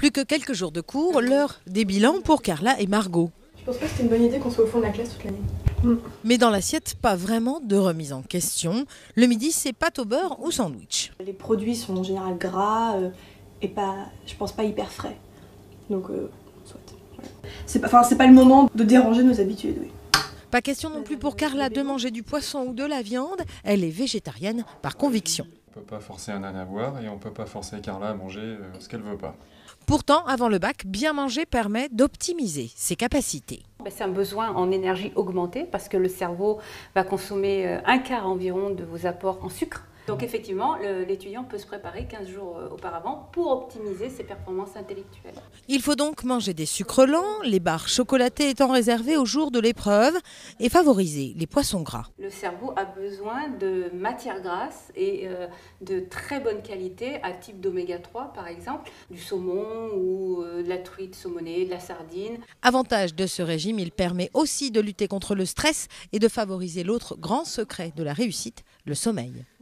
Plus que quelques jours de cours, l'heure des bilans pour Carla et Margot. Je pense pas que c'était une bonne idée qu'on soit au fond de la classe toute l'année. Mais dans l'assiette, pas vraiment de remise en question. Le midi, c'est pâte au beurre ou sandwich. Les produits sont en général gras et pas, je pense pas hyper frais. Donc, soit. Voilà. C'est pas le moment de déranger nos habitudes, oui. Pas question non plus pour Carla de manger du poisson ou de la viande. Elle est végétarienne par conviction. On ne peut pas forcer un âne à boire et on ne peut pas forcer Carla à manger ce qu'elle ne veut pas. Pourtant, avant le bac, bien manger permet d'optimiser ses capacités. C'est un besoin en énergie augmentée parce que le cerveau va consommer un quart environ de vos apports en sucre. Donc effectivement, l'étudiant peut se préparer 15 jours auparavant pour optimiser ses performances intellectuelles. Il faut donc manger des sucres lents, les barres chocolatées étant réservées au jour de l'épreuve, et favoriser les poissons gras. Le cerveau a besoin de matières grasses et de très bonne qualité à type d'oméga 3 par exemple, du saumon ou de la truite saumonée, de la sardine. Avantage de ce régime, il permet aussi de lutter contre le stress et de favoriser l'autre grand secret de la réussite, le sommeil.